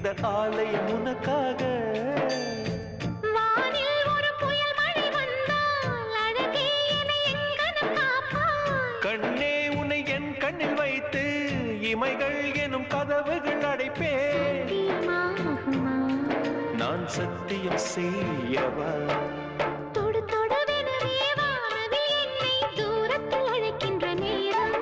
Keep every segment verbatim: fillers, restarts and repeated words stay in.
ஆலயம் உனக்காக. வானில் ஒரு புயல் மழை வந்தால் அழகே என்னை எங்கனம் காப்பாய். கண்ணே உன்னை என் கண்ணில் வைத்து இமைகள் எனும் கதவுகள் அடைப்பேன். சத்தியமாகுமா? நான் சத்தியம் செய்யவா? தொடு தொடுவெனவே வானவில் என்னை தூரத்தில் அழைக்கின்ற நேரம்.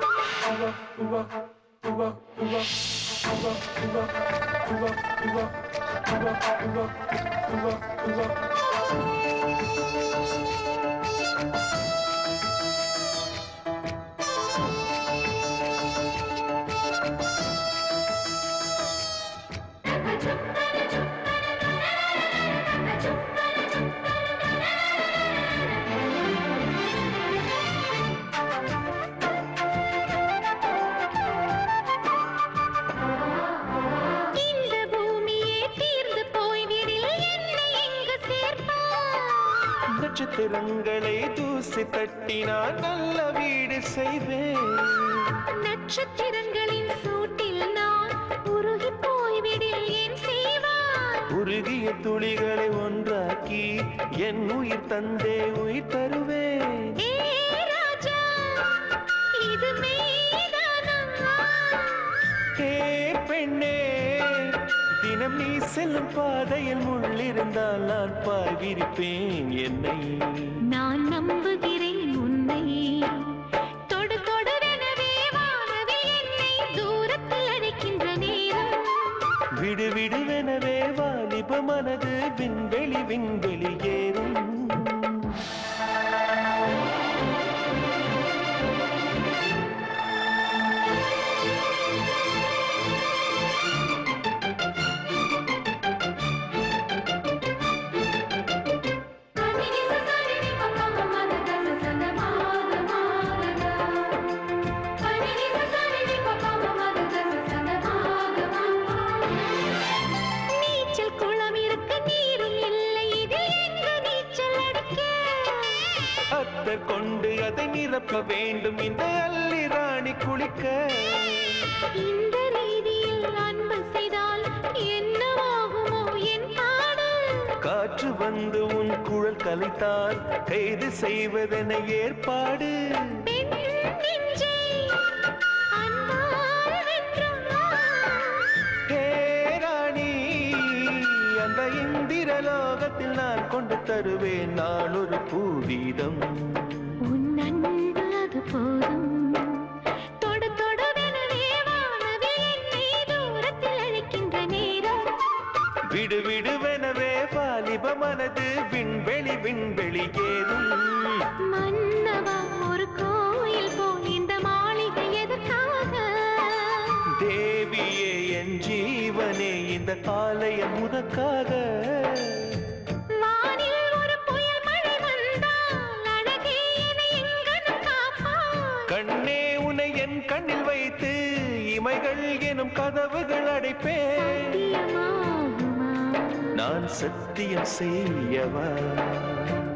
நட்சத்திரங்களை தூசி தட்டினால் நல்ல வீடு செய்வேன். நட்சத்திரங்களின் சூட்டில் நான் உருகி போய்விடில் ஏன் செய்வாய்? உருகிய துளிகளை ஒன்றாக்கி என் உயிர் தந்தே உயிர் தருவேன். ஏ ராஜா, இது மெய்தானா? ஏ பெண்ணே, தினம் நீ செல்லும் பாதையில் முள்ளிருந்தால் நான் பாய் விரிப்பேன் என்னை. நான் நம்புகிறேன் உன்னை. தொடு தொடுவெனவே வானவில் என்னை தூரத்தில் அழைக்கின்ற நேரம். விடு விடுவெனவே வாலிப மனது விண்வெளி விண்வெளி ஏறும். கொண்டு அதை நிரப்ப வேண்டும் இந்த அள்ளி ராணி குளிக்க. இந்த ரீதியில் அன்பு செய்தால் என்னவாகுமோ என் பாடு? காற்று வந்து உன் குழல் கலைத்தால் கைது செய்வதென ஏற்பாடு. அந்த இந்திரலோகத்தில் நான் கொண்டு தருவேன் நான் ஒரு பூவீதம். உன் அன்பு அது போதும். தொடு தொடுவெனவே வானவில் என்னை தூரத்தில் அழைக்கின்ற நேரம். விடு விடுவெனவே வாலிப மனது விண்வெளி விண்வெளி ஏறும். மன்னவா, ஒரு கோயில் போல் இந்த மாளிகை எதற்காக? தேவியே என் ஜீவனே, இந்த ஆலயம் உனக்காக. வானில் ஒரு புயல் மழை வந்தால் அழகே என்னை எங்கனம் காப்பாய். கண்ணே உன்னை என் கண்ணில் வைத்து இமைகள் எனும் கதவுகள் அடைப்பேன். சத்தியமாகுமா? நான் சத்தியம் செய்யவா?